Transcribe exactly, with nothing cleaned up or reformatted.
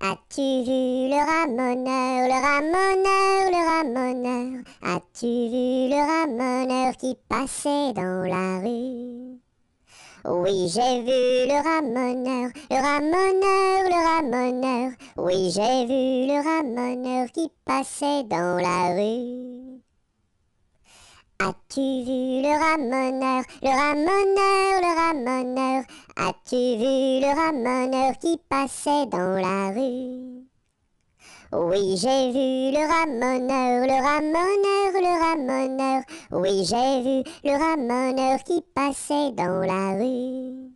As-tu vu le ramoneur, le ramoneur, le ramoneur? As-tu vu le ramoneur qui passait dans la rue? Oui, j'ai vu le ramoneur, le ramoneur, le ramoneur. Oui, j'ai vu le ramoneur qui passait dans la rue. As-tu vu le ramoneur, le ramoneur, le ramoneur? As-tu vu le ramoneur qui passait dans la rue? Oui, j'ai vu le ramoneur, le ramoneur, le ramoneur. Oui, j'ai vu le ramoneur qui passait dans la rue.